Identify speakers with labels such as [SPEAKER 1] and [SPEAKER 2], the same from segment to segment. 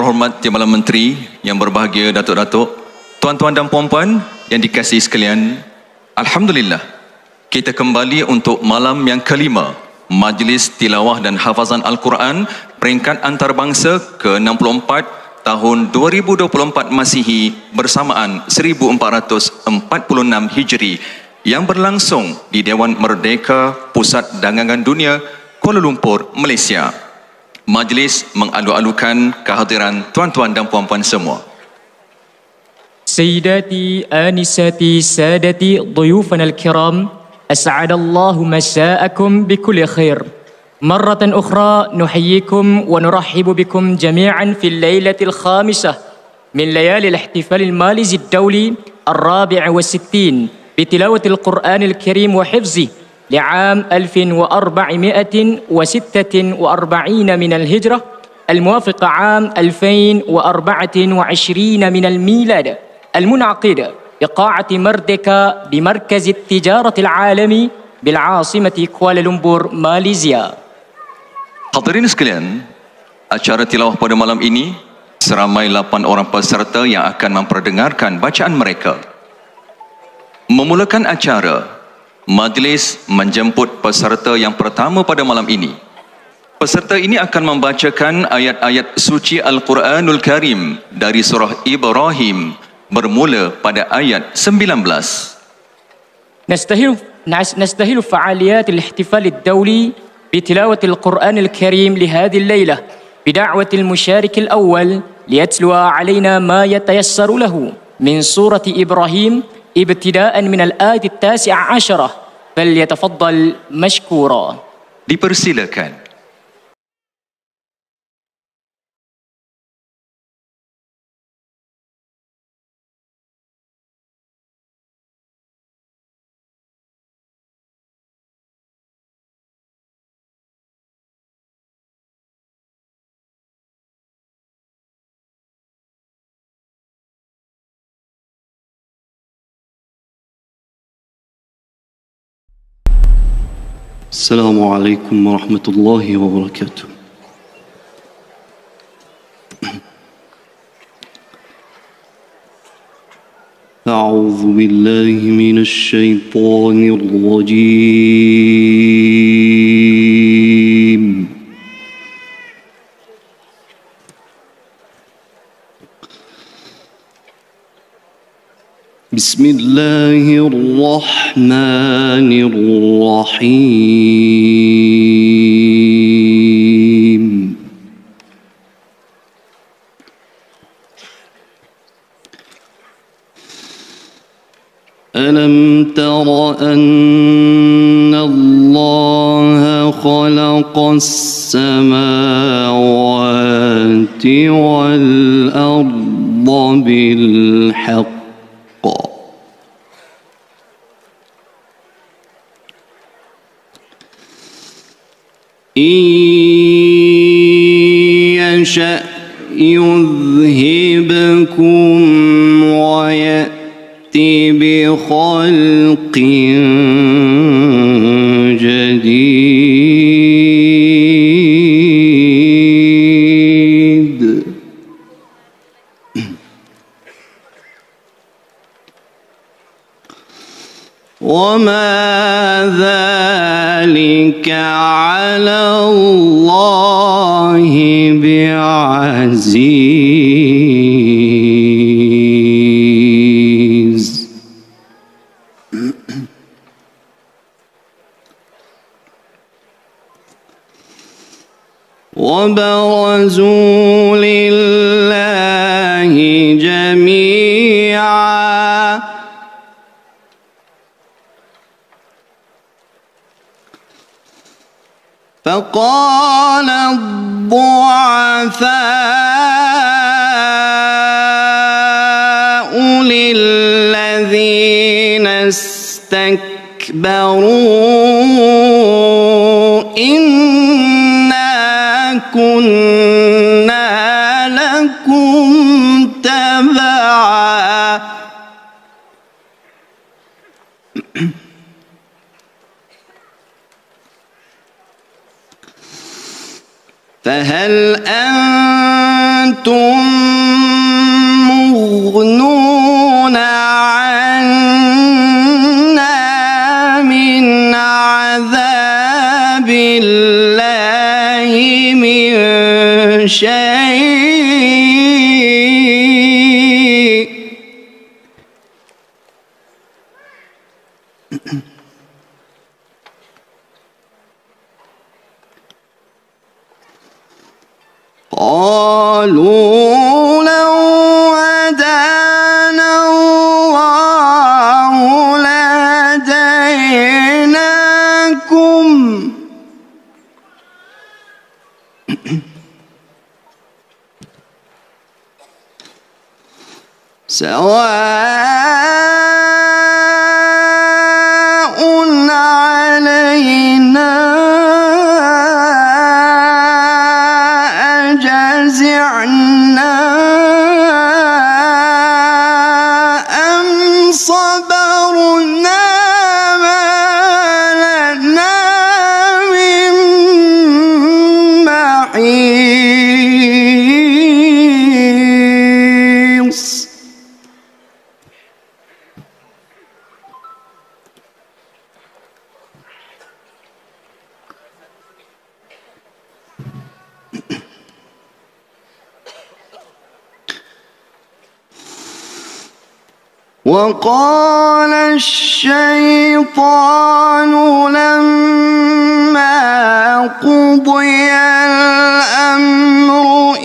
[SPEAKER 1] berhormat Timbalan Menteri, yang berbahagia Datuk-Datuk, tuan-tuan dan puan-puan yang dikasihi sekalian, alhamdulillah kita kembali untuk malam yang kelima Majlis Tilawah dan Hafazan Al-Quran peringkat antarabangsa ke-64 tahun 2024 Masihi bersamaan 1446 Hijri yang berlangsung di Dewan Merdeka Pusat Dagangan Dunia Kuala Lumpur, Malaysia. Majlis mengalu-alukan kehadiran tuan-tuan dan puan-puan semua.
[SPEAKER 2] سيداتي آنساتي سادتي ضيوفنا الكرام، أسعد الله مساءكم بكل خير. مرة أخرى نحييكم ونرحب بكم جميعا في الليلة الخامسة من ليالي الاحتفال الماليزي الدولي 64 بتلاوة القرآن الكريم وحفظه لعام 1446 من الهجرة، الموافق عام 2024 من الميلاد، المنعقد بقاعة مردكا بمركز التجارة العالمي بالعاصمة كوالالمبور، ماليزيا.
[SPEAKER 1] Hadirin sekalian, acara tilawah pada malam ini seramai 8 orang peserta yang akan memperdengarkan bacaan mereka. Memulakan acara, majlis menjemput peserta yang pertama pada malam ini. Peserta ini akan membacakan ayat-ayat suci Al-Quranul Karim dari surah Ibrahim bermula pada ayat 19.
[SPEAKER 2] نستهل فعاليات الاحتفال الدولي بتلاوة القرآن الكريم لهذه الليلة بدعوة المشارك الأول ليتلو علينا ما يتيسر له من سورة إبراهيم ابتداء من الآية 19 فليتفضل مشكورا.
[SPEAKER 1] Dipersilakan.
[SPEAKER 3] السلام عليكم ورحمة الله وبركاته. أعوذ بالله من الشيطان الرجيم. بسم الله الرحمن الرحيم. ألم تر أن الله خلق السماوات والأرض بالحق إن يشأ يذهبكم ويأتي بخلق جديد وما ذلك على الله بعزيز. وبرزوا لله جميعا فقال الضعفاء للذين استكبروا إنا كنا لكم تبعا فهل أنتم أنتم مغنون عنا من عذاب الله من شيء. قالوا لو هدانا الله لهديناكم سواء علينا أجزعنا أم صبرنا ما لنا من محيص. وقال الشيطان لما قضي الأمر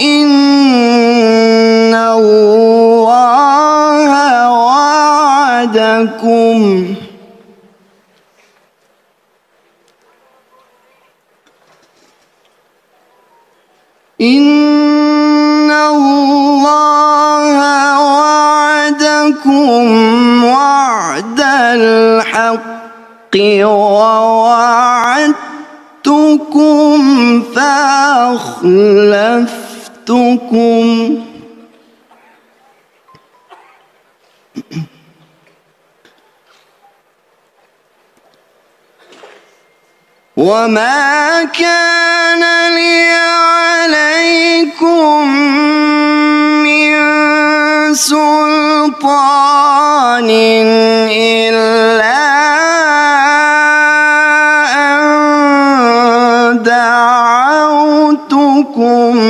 [SPEAKER 3] إن الله وعدكم وعد الحق ووعدتكم فأخلفتكم وما كان لي عليكم من سلطان إلا أن دعوتكم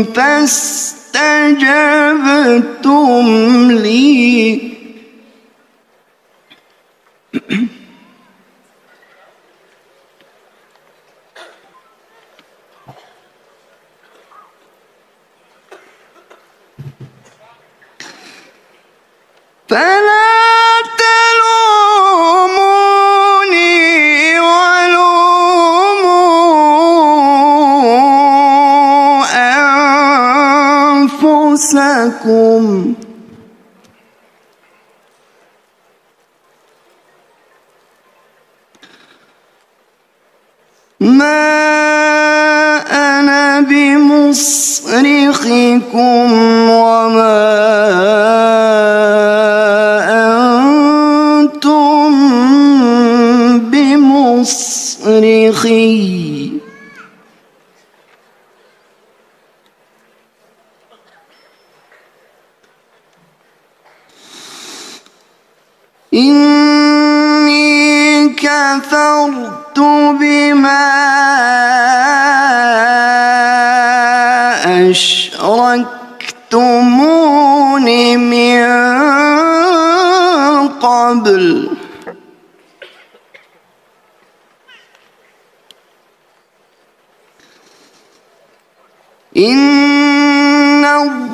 [SPEAKER 3] فاستجبتم لي فلا تلوموني ولوموا أنفسكم ما أنا بمصرخكم وما بمصرخي إني كفرت بما أشركتمون من قبل إن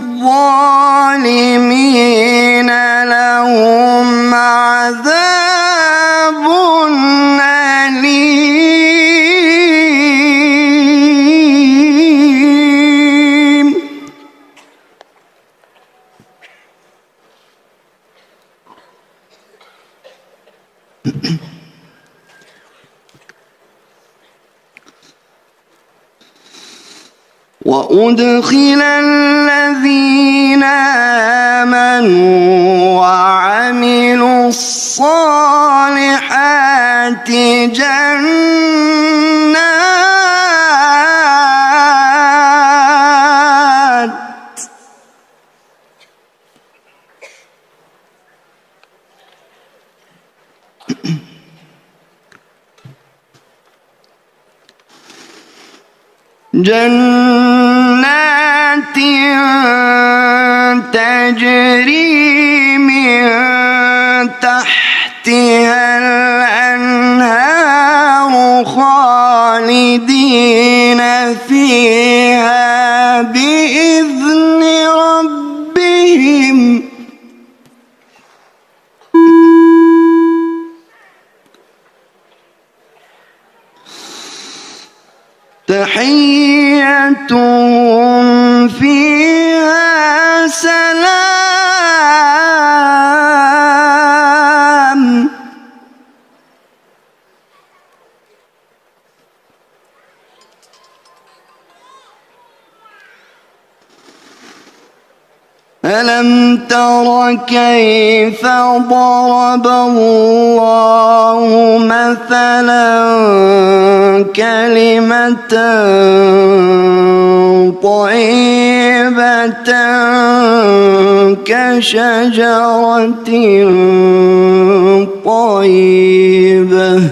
[SPEAKER 3] الظالمين لهم عذاب أليم وأدخل الذين آمنوا وعملوا الصالحات جنات جنات تجري من تحتها الأنهار خالدين فيها بإذن ربهم تحيتهم فيها سلام ألم تر كيف ضرب الله مثلا كلمة طيبة كشجرة طيبة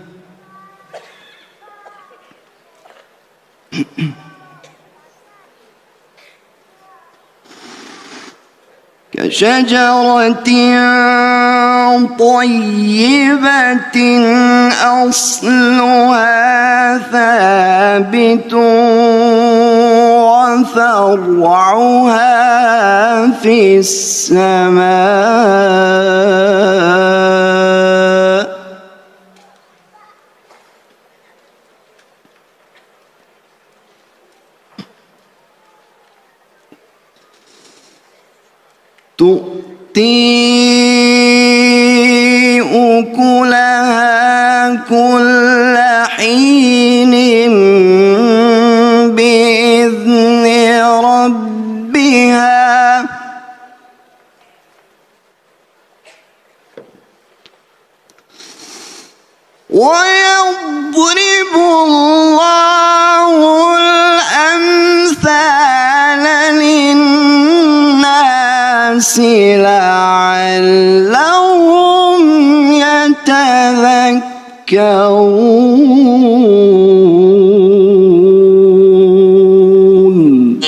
[SPEAKER 3] كشجرة طيبة أصلها ثابت وفرعها في السماء تؤتي أكلها كل حين بإذن ربها ويضرب الله الأمثال للناس لعلهم يتذكرون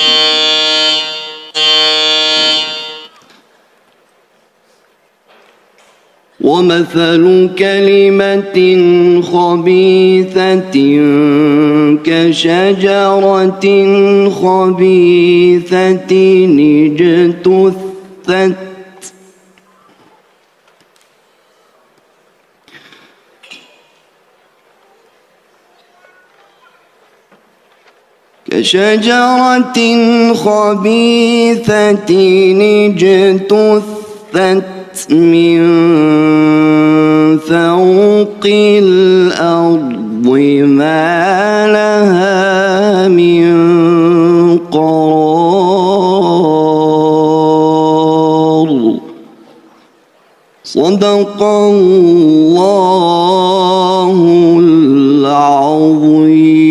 [SPEAKER 3] ومثل كلمة خبيثة كشجرة خبيثة اجتثت كشجرة خبيثة اجتثت من فوق الأرض ما لها من قرار صدق الله العظيم.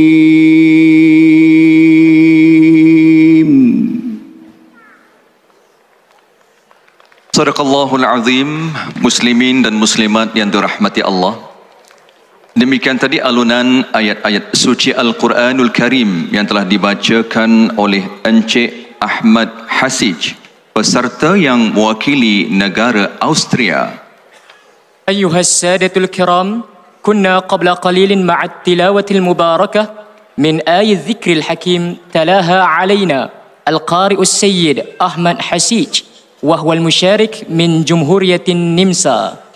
[SPEAKER 1] Sadaqallahul Azim, muslimin dan muslimat yang dirahmati Allah. Demikian tadi alunan ayat-ayat suci Al-Quranul Karim yang telah dibacakan oleh Encik Ahmad Hasij, peserta yang mewakili negara Austria.
[SPEAKER 2] أيها السادة الكرام، كنا قبل قليل مع التلاوة المباركة من آية الذكر الحكيم تلاها علينا القارئ السيد أحمد حسيج، وهو المشارك من جمهورية النمسا.